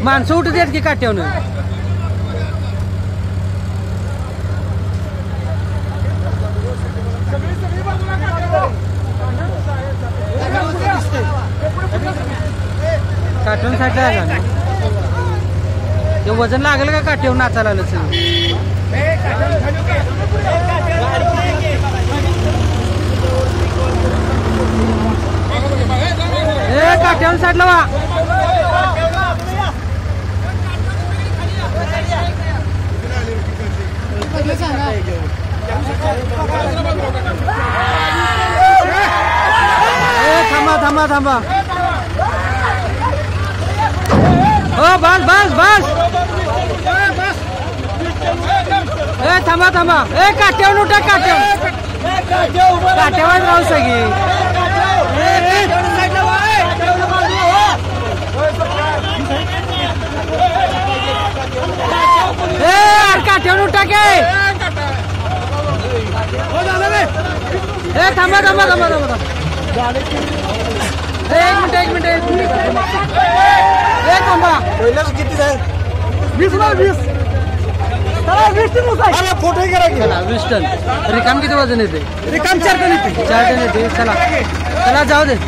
माणसं उठत आहेत की काट्यावरून. काट्यावरून साईडला झाला ते वजन लागलं का काट्यावरून नाचायला आलं सगळं. काट्यावरून साईडला वा. थांबा थांबा थांबा. हो बस बस बस. थांबा थांबा. काट्यावरून उठा. काट्यावर राहू सगळी. काट्यावरून उठा के. थांबा थांबा थांबा थांबा. एक मिनिट थांबा. किती जाईल 20 फोटो करा. 20 टन. रिकाम किती वजन येते? रिकाम 4 टन येते. 4 टन येते. चला चला जाऊ दे.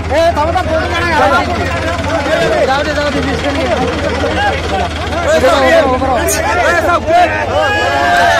जाऊ दे 20 टन.